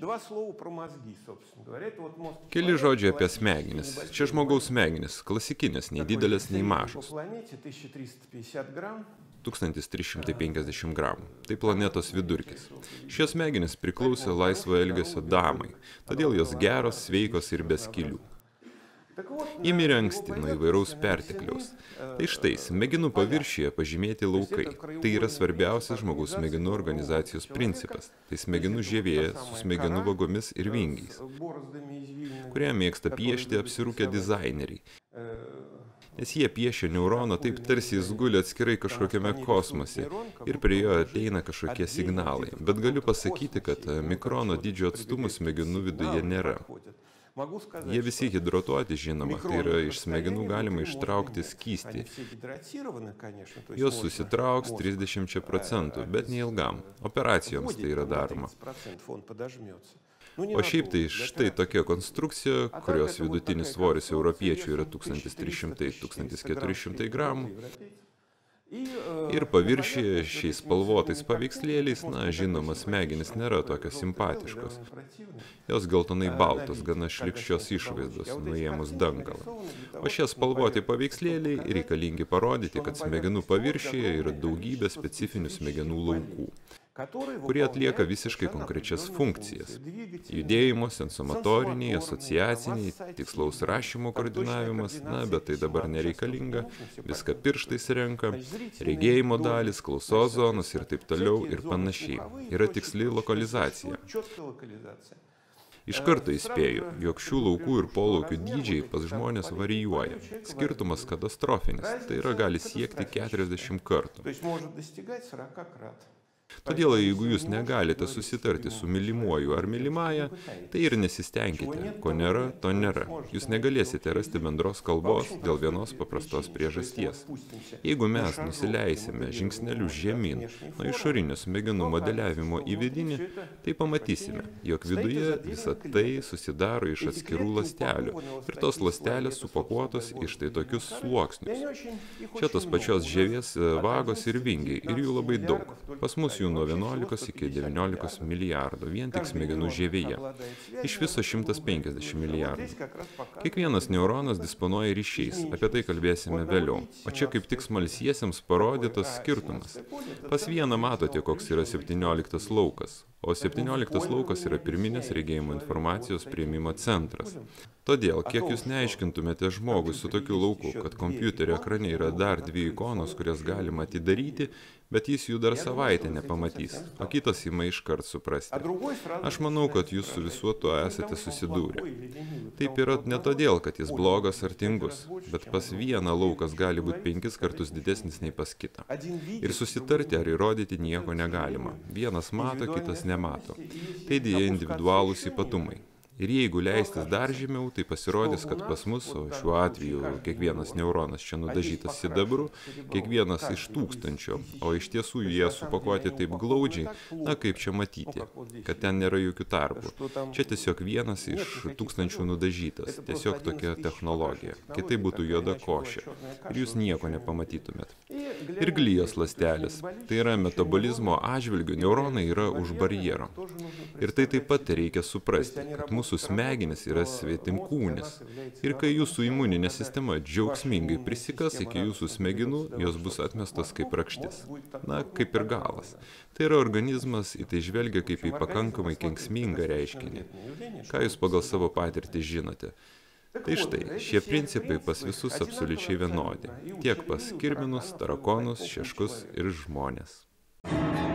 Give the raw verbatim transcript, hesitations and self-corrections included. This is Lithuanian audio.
Keli žodžiai apie smegenis. Čia žmogaus smegenis, klasikinės, nei didelės, nei mažos. tūkstantis trys šimtai penkiasdešimt gramų. Tai planetos vidurkis. Šie smegenys priklausė laisvo elgesio damai, todėl jos geros, sveikos ir be skylių. Ji mirė anksti nuo įvairaus pertekliaus. Tai štai, smegenų paviršiuje pažymėti laukai. Tai yra svarbiausias žmogaus smegenų organizacijos principas. Tai smegenų žievė su smegenų vagomis ir vingiais, kurie mėgsta piešti apsirūkę dizaineriai. Nes jie piešia neuroną taip, tarsi jis guli atskirai kažkokiame kosmose ir prie jo ateina kažkokie signalai. Bet galiu pasakyti, kad mikrono dydžio atstumų smegenų viduje nėra. Jie visi hidratuoti, žinoma, tai yra iš smegenų galima ištraukti skystį. Jos susitrauks trisdešimčia procentų, bet neilgam. Operacijoms tai yra daroma. O šiaip tai štai tokia konstrukcija, kurios vidutinis svoris europiečių yra tūkstantis trys šimtai iki tūkstantis keturi šimtai gramų. Ir paviršiuje šiais spalvotais paveikslėliais, na, žinoma, smegenys nėra tokios simpatiškos. Jos geltonai baltos, gana šlykščios išvaizdos, nuėmus dangalą. O šie spalvoti paveikslėliai reikalingi parodyti, kad smegenų paviršiuje yra daugybė specifinių smegenų laukų, kurie atlieka visiškai konkrečias funkcijas. Judėjimo, sensomotoriniai, asociaciniai, tikslaus rašymo koordinavimas, na, bet tai dabar nereikalinga, viską pirštais renka, regėjimo dalis, klausos zonos ir taip toliau ir panašiai. Yra tiksli lokalizacija. Iš karto įspėju, jog šių laukų ir polaukių dydžiai pas žmonės varijuoja. Skirtumas katastrofinis, tai yra gali siekti keturiasdešimt kartų. Todėl, jeigu jūs negalite susitarti su mylimuoju ar mylimąja, tai ir nesistengkite. Ko nėra, to nėra. Jūs negalėsite rasti bendros kalbos dėl vienos paprastos priežasties. Jeigu mes nusileisime žingsneliu žemyn nuo išorinio smegenų modeliavimo į vidinį, tai pamatysime, jog viduje visa tai susidaro iš atskirų ląstelių ir tos ląstelės supakuotos iš tai tokius sluoksnius. Čia tos pačios žievės vagos ir vingiai ir jų labai daug. Pas mus jų nuo vienuolikos iki devyniolikos milijardų, vien tik smegenų žievėje. Iš viso šimtas penkiasdešimt milijardų. Kiekvienas neuronas disponuoja ryšiais, apie tai kalbėsime vėliau. O čia kaip tik smalsiesiems parodytas skirtumas. Pas vieną matote, koks yra septynioliktas laukas, o septynioliktas laukas yra pirminės regėjimo informacijos priėmimo centras. Todėl, kiek jūs neaiškintumėte žmogui su tokiu lauku, kad kompiuterio ekrane yra dar dvi ikonos, kurias galima atidaryti, bet jis jų dar savaitę nepamatys, o kitas ima iškart suprasti. Aš manau, kad jūs su visuo tuo esate susidūrę. Taip yra ne todėl, kad jis blogas ar tingus, bet pas vieną laukas gali būti penkis kartus didesnis nei pas kitą. Ir susitarti ar įrodyti nieko negalima. Vienas mato, kitas nemato. Tai dėja individualūs ypatumai. Ir jeigu leistis dar žemiau, tai pasirodys, kad pas mus, o šiuo atveju kiekvienas neuronas čia nudažytas sidabru, kiekvienas iš tūkstančio, o iš tiesų jie supakuoti taip glaudžiai, na kaip čia matyti, kad ten nėra jokių tarpų. Čia tiesiog vienas iš tūkstančių nudažytas, tiesiog tokia technologija. Kitaip būtų juoda košė ir jūs nieko nepamatytumėt. Ir glijos ląstelės, tai yra metabolizmo atžvilgiu, neuronai yra už barjero. Ir tai taip pat reikia suprasti, kad mūsų smegenys yra svetimkūnis. Ir kai jūsų imuninė sistema džiaugsmingai prisikas iki jūsų smegenų, jos bus atmestos kaip rakštis. Na, kaip ir galas. Tai yra organizmas į tai žvelgia kaip į pakankamai kenksmingą reiškinį. Ką jūs pagal savo patirtį žinote? Tai štai, šie principai pas visus absoliučiai vienodi. Tiek pas kirminus, tarakonus, šeškus ir žmones.